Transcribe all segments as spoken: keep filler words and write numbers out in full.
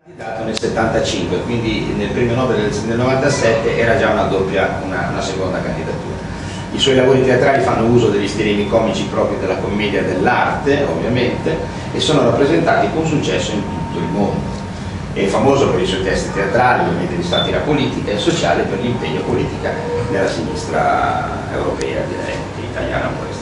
Dato nel settantacinque, quindi nel premio Nobel del novantasette era già una doppia, una, una seconda candidatura. I suoi lavori teatrali fanno uso degli stilemi comici propri della commedia dell'arte, ovviamente, e sono rappresentati con successo in tutto il mondo. È famoso per i suoi testi teatrali, ovviamente di satira politica e sociale, per l'impegno politica nella sinistra europea, direi, che italiana può essere.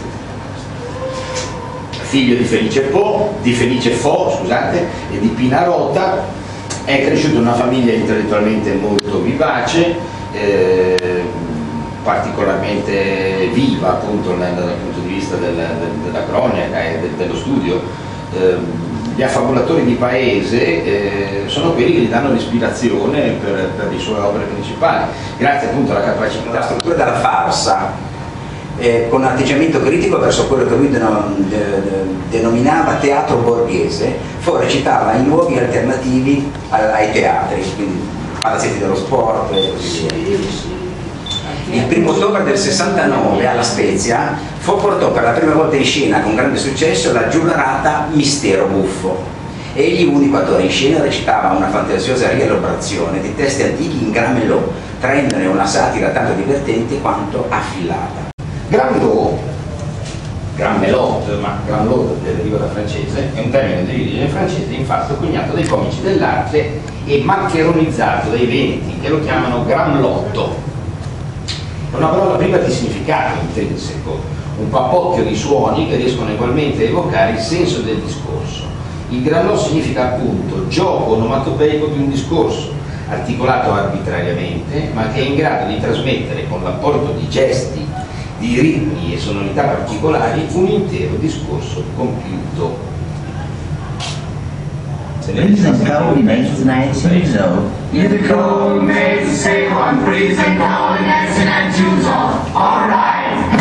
Figlio di Felice Po, di Felice Fo, scusate, e di Pina Rota, è cresciuto in una famiglia intellettualmente molto vivace, eh, particolarmente viva appunto dal punto di vista del, del, della cronaca e del, dello studio. Eh, gli affabulatori di paese eh, sono quelli che gli danno l'ispirazione per, per le sue opere principali, grazie appunto alla capacità. La struttura della farsa, Eh, con atteggiamento critico verso quello che lui denom de de denominava teatro borghese, poi recitava in luoghi alternativi ai teatri, quindi palazzetti dello sport e così via. Il primo ottobre del sessantanove alla Spezia portò per la prima volta in scena con grande successo la giurata Mistero Buffo. Egli, unico attore in scena, recitava una fantasiosa rielaborazione di testi antichi in Gramelot, traendone una satira tanto divertente quanto affilata. Gramelot, Gramelot, ma Gramelot deriva da francese, è un termine di origine francese, infatti cugnato dai comici dell'arte e maccheronizzato dai veneti, che lo chiamano Gramlotto. È una parola priva di significato intrinseco, un pappocchio di suoni che riescono ugualmente a evocare il senso del discorso. Il Gramlot significa appunto gioco onomatopeico di un discorso, articolato arbitrariamente, ma che è in grado di trasmettere con l'apporto di gesti, di ritmi e sonorità particolari un intero discorso compiuto. This is how we make tonight show. You're the cold mates say one freezing cold and dancing and choose off. All right.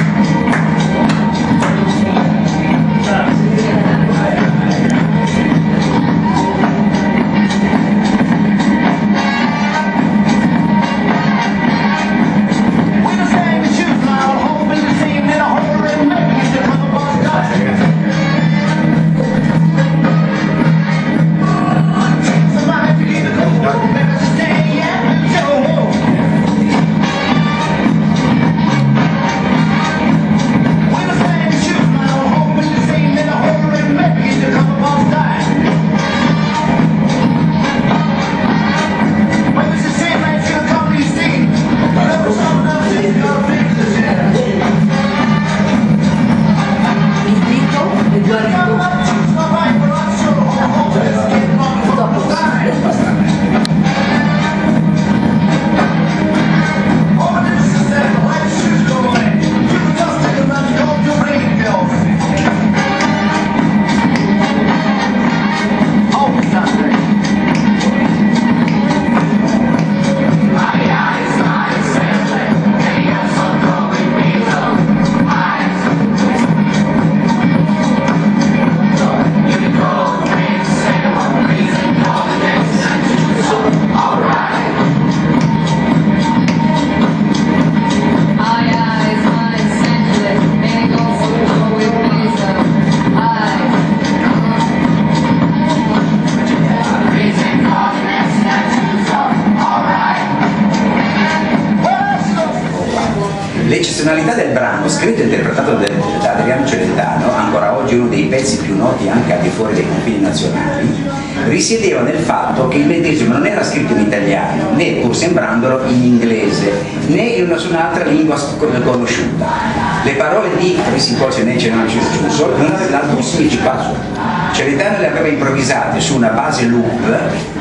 L'eccezionalità del brano, scritto e interpretato da Adriano Celentano, ancora oggi uno dei pezzi più noti anche al di fuori dei confini nazionali, risiedeva nel fatto che il medesimo non era scritto in italiano, né pur sembrandolo in inglese, né in nessun'altra lingua conosciuta. Le parole di Racing Coach e Nature non avevano alcun significato. Celentano le aveva improvvisate su una base loop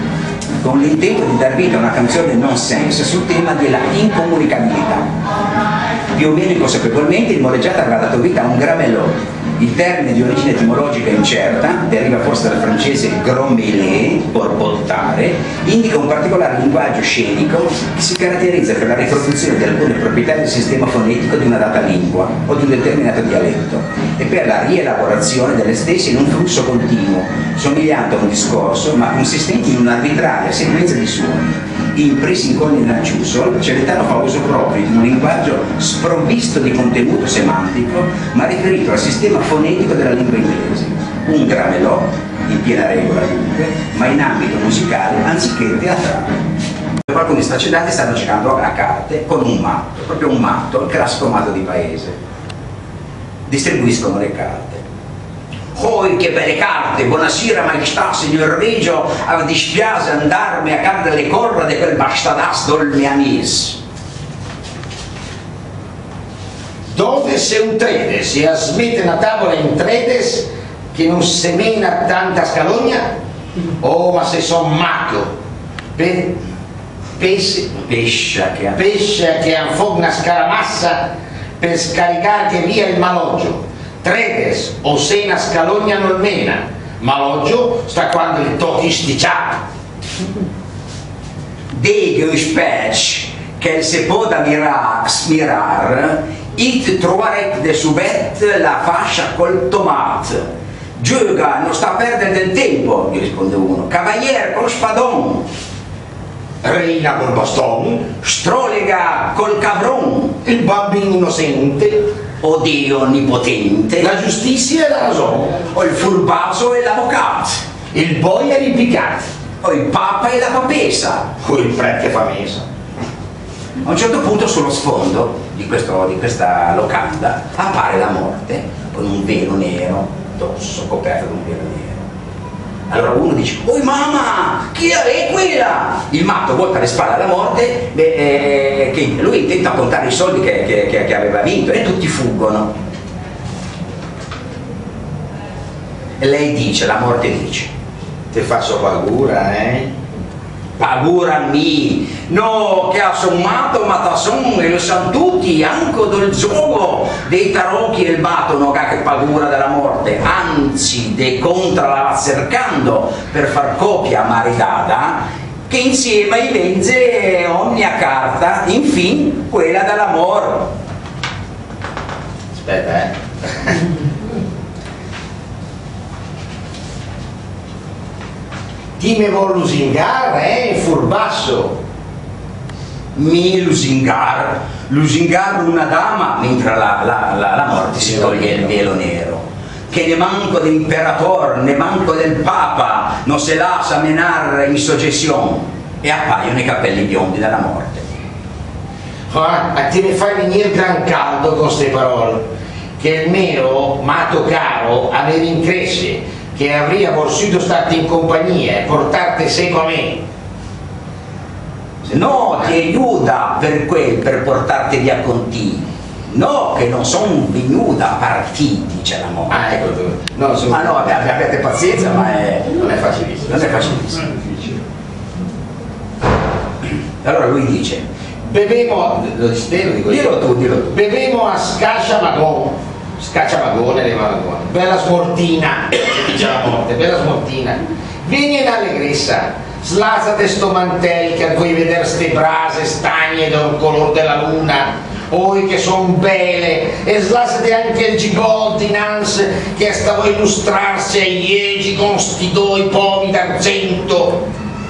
con l'intento di dar vita a una canzone nonsense sul tema della incomunicabilità. Più o meno inconsapevolmente il moleggiato aveva dato vita a un Gramelot. Il termine di origine etimologica incerta, deriva forse dal francese grommeler, portare, indica un particolare linguaggio scenico che si caratterizza per la riproduzione di alcune proprietà del sistema fonetico di una data lingua o di un determinato dialetto e per la rielaborazione delle stesse in un flusso continuo, somigliante a un discorso ma consistente in un'arbitraria sequenza di suoni. In Pressing Call in Ciusol, Celentano fa uso proprio di un linguaggio sprovvisto di contenuto semantico, ma riferito al sistema fonetico della lingua inglese. Un Gramelot in piena regola dunque, ma in ambito musicale anziché teatrale. Alcuni sfacellati stanno giocando a carte con un matto, proprio un matto, il classico matto di paese. Distribuiscono le carte. Oi, che belle carte! Buonasera, maestà, signor Regio, a dispiace andarmi a carte le corra di quel bastadas dolmianis. Dove se un tredes e smette una tavola in tredes che non semena tanta scalogna? Oh, ma se son matto! Pe pesce, Pescia che ha... pesce che ha una scaramassa per scaricarti via il maloggio. Tredes o se una scalogna non mena, maloggio sta quando il tocchi sticciato. Dege spec che se può da mirar, smirar, it trovarete de subet la fascia col tomat. Gioca, non sta perdendo del tempo, gli risponde uno. Cavaliere col spadon. Reina col baston, Strolega col cavron. il bambino innocente, O Dio onnipotente. la giustizia e la ragione, O il furbaso e l'avvocato. il boia ripiccato, O il papa e la papessa. o il prete famesa. A un certo punto sullo sfondo di, questo, di questa locanda appare la morte con un velo nero addosso, coperto da un velo nero. Allora uno dice, oi mamma, chi è quella? Il matto volta le spalle alla morte, beh, eh, che lui intenta contare i soldi che, che, che, che aveva vinto e tutti fuggono. E lei dice, la morte dice, Ti faccio paura, eh? paura mi, no, che ha sommato ma son e lo sanno tutti, anche del gioco dei tarocchi e il bato, no, che paura della morte, anzi de contra la va cercando per far copia maridada, che insieme ai venge ogni carta, infin quella dell'amore. Aspetta, eh? Ti me vuol lusingar, eh, furbasso. Mi lusingar, lusingar una dama mentre la, la, la, la morte si toglie il velo nero. Che ne manco dell'imperatore, ne manco del papa, non se lascia menar in soggezione. E appaiono i capelli biondi della morte. Ah, a te ne fai venire gran caldo con queste parole. Che il mio matto caro aveva in cresce, che avria voluto starti in compagnia e portarti seco a me. No, ti aiuta per quel, per portarti via con te. No, che non sono venuta partiti, dice la morte. Ah, ecco, no, sono... Ma no, abbiate, abbiate pazienza, ma è... non è facilissimo. non è facilissimo. Allora lui dice, Bevemo, lo dico, dico dillo io. tu, dillo tu. Bevemo a scacciamagone. Scacciamagone le magone. Bella smortina, dice la morte, bella smortina. Vieni in allegressa, slazzate sto mantel che vuoi vedere ste brase stagne del color della luna. Oi che son belle, e slazzate anche il gigolto innanzi che stavo a illustrarsi ai iegi con sti due pomi d'argento.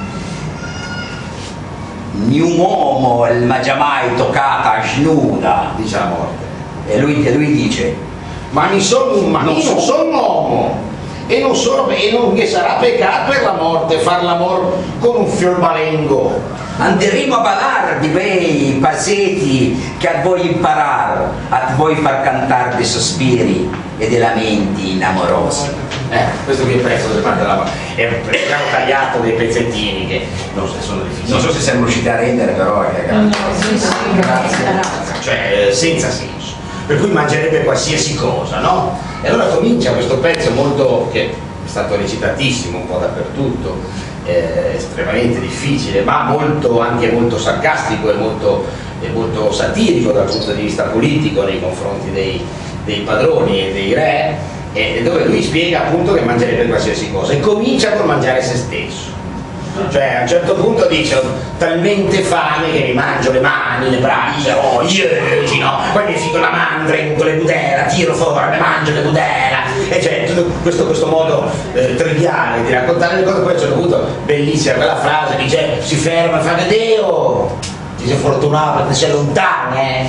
Ni un uomo il m'ha già mai toccata snuda, Dice la morte. e lui, e lui dice, Ma mi sono un ma Non io non so. sono un uomo e non sono e non che sarà peccato per la morte far l'amor con un fiorbalengo. anderemo a ballare di bei passetti che a voi imparare, a voi far cantare dei sospiri e dei lamenti innamorosi. Eh, questo qui è il prezzo del parte della è abbiamo tagliato dei pezzettini che non so, sono difficili. Non so se siamo riusciti a rendere, però è... No, sì, sì, grazie. Cioè eh, senza senso. Per cui mangerebbe qualsiasi cosa, no? E allora comincia questo pezzo molto che è stato recitatissimo un po' dappertutto, eh, estremamente difficile, ma molto, anche molto sarcastico e molto, e molto satirico dal punto di vista politico nei confronti dei, dei padroni e dei re, e dove lui spiega appunto che mangerebbe qualsiasi cosa e comincia col mangiare se stesso. Cioè a un certo punto dice ho talmente fame che mi mangio le mani, le braccia, oh, io, no? Poi mi fico la mandra in le budella, tiro fuori, mi mangio le budella, e cioè tutto questo, questo modo eh, triviale di raccontare le cose. Poi a un certo punto, bellissima quella frase, dice si ferma e fa Deo, ti sei fortunato perché sei lontano, eh?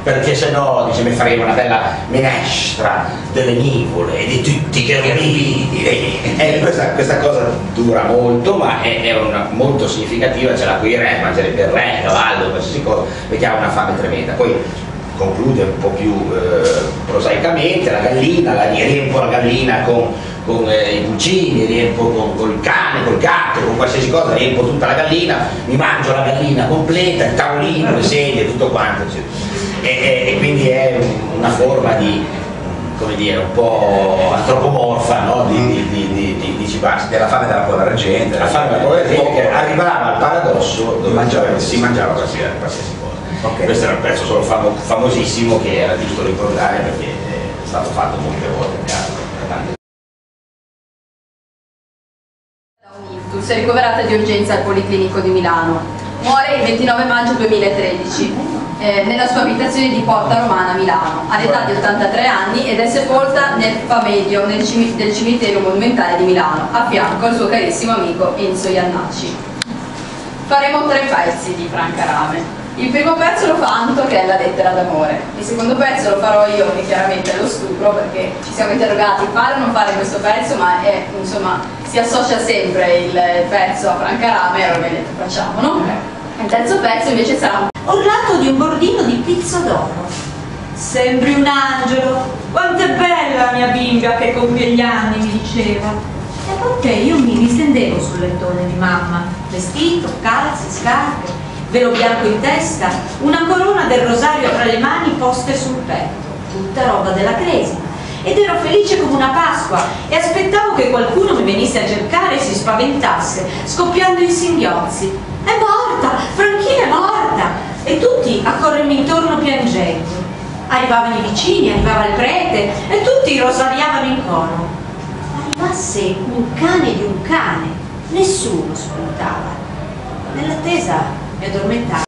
perché sennò dice, mi faremo una bella minestra delle nuvole e di tutti i cherubini. E questa, questa cosa dura molto, ma è, è una, molto significativa. C'è la Quirè, mangerebbe il re, cavallo, qualsiasi cosa, perché ha una fame tremenda. Poi conclude un po' più eh, prosaicamente, la gallina, la, riempo la gallina con, con eh, i pulcini, riempo con, con il cane, col gatto, con qualsiasi cosa, riempo tutta la gallina, mi mangio la gallina completa, il tavolino, le sedie, tutto quanto. E, e, e quindi è una forma di, come dire, un po' antropomorfa, no? di, di, di, di, di, di cibarsi. Della fame della povera gente. La fame della povera gente che arrivava al paradosso dove mangiava si mangiava qualsiasi, qualsiasi cosa. Okay. Questo era un pezzo solo famo, famosissimo che era giusto ricordare perché è stato fatto molte volte a caso da tante. Si è ricoverata di urgenza al Policlinico di Milano. Muore il ventinove maggio duemilatredici eh, nella sua abitazione di Porta Romana, Milano, all'età di ottantatré anni, ed è sepolta nel Famedio nel cim del cimitero monumentale di Milano, a fianco al suo carissimo amico Enzo Iannacci. Faremo tre pezzi di Franca Rame. Il primo pezzo lo fa Anto, che è la lettera d'amore. Il secondo pezzo lo farò io, che chiaramente è lo stupro, perché ci siamo interrogati fare o non fare questo pezzo, ma è, insomma, si associa sempre il pezzo a Franca Rame e allora vedete, facciamo, no? Il terzo pezzo invece sarà Orlato di un bordino di pizzo d'oro. Sembri un angelo, quanto è bella la mia bimba che compie gli anni, mi diceva. E a volte io mi distendevo sul lettone di mamma, vestito, calze, scarpe, velo bianco in testa, una corona del rosario tra le mani poste sul petto, tutta roba della Cresima. Ed ero felice come una Pasqua e aspettavo che qualcuno mi venisse a cercare e si spaventasse, scoppiando in singhiozzi. È morta! Franchina è morta! E tutti a corrermi intorno piangendo. Arrivavano i vicini, arrivava il prete e tutti rosariavano in coro. Arrivasse un cane di un cane, nessuno spuntava. Nell'attesa mi addormentavo.